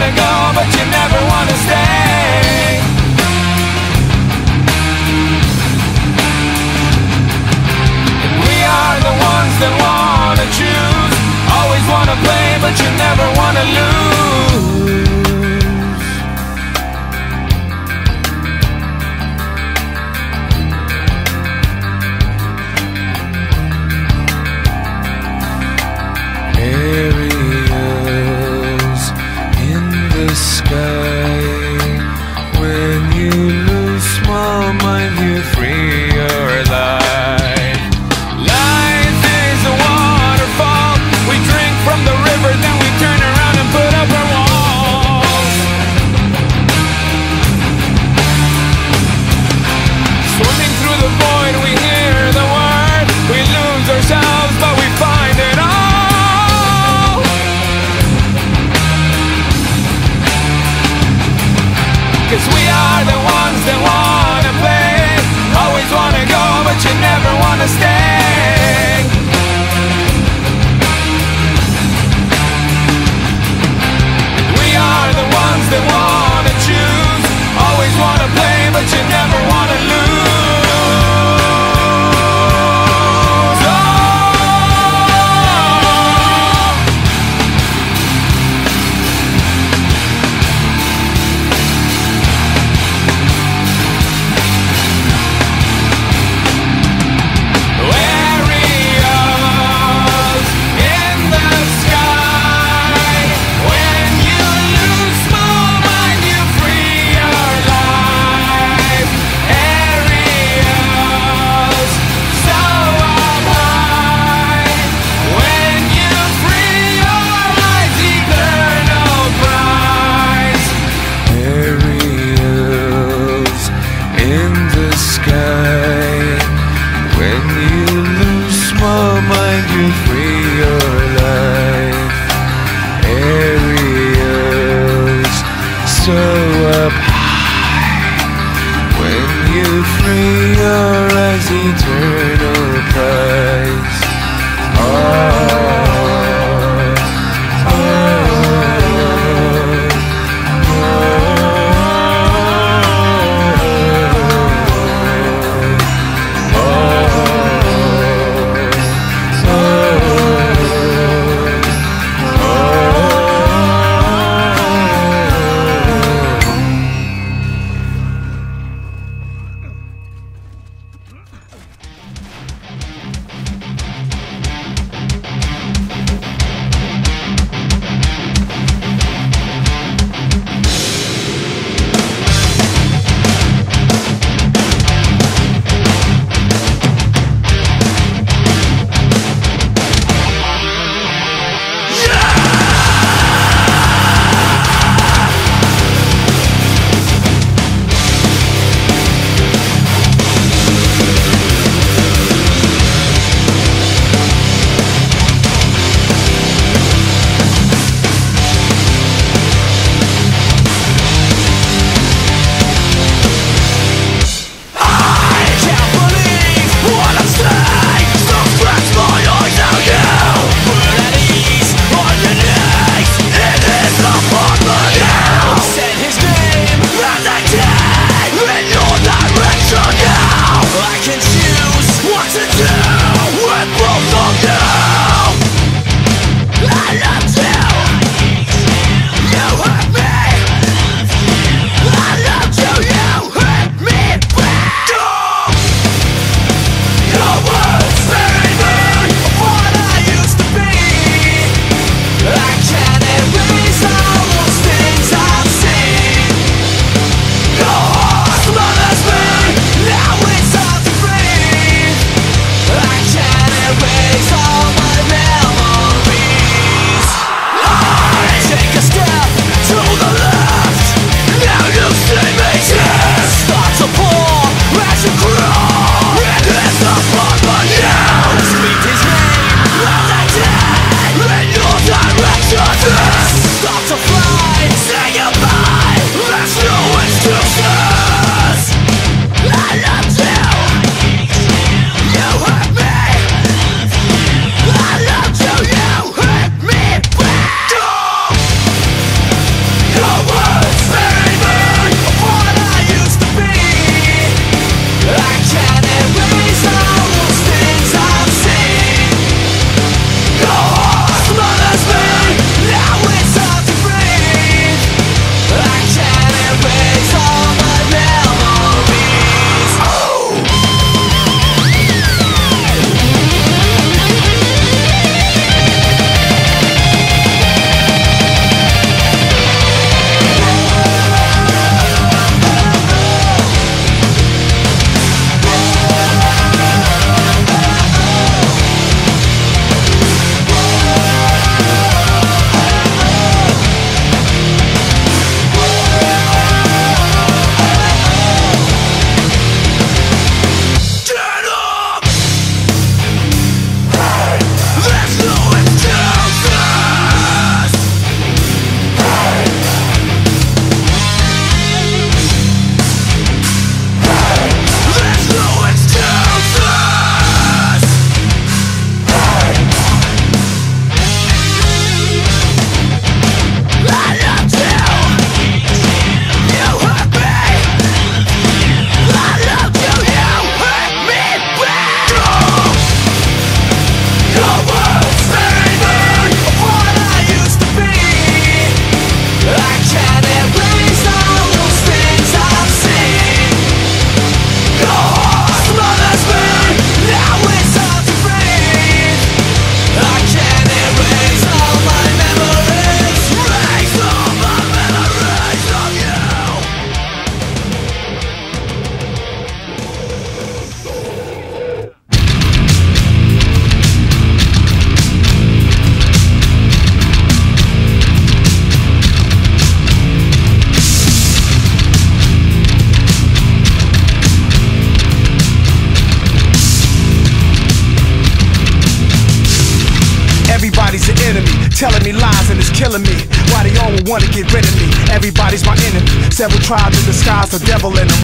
wanna go, but you never wanna stay. And we are the ones that wanna choose, always wanna play, but you never wanna lose. Aerials in the sky. When you lose small mind, you free your life. Life is a waterfall. We drink from the river, then we turn around and put up our walls. Swimming through the void, we hear the word. We lose ourselves, but we find it all. Cause we are the ones that wanna play, always wanna go, but you never wanna stay. We are the ones that wanna choose, always wanna play, but you never wanna lose. telling me lies and it's killing me. Why they all wanna get rid of me? Everybody's my enemy. Several tried to disguise the devil in them.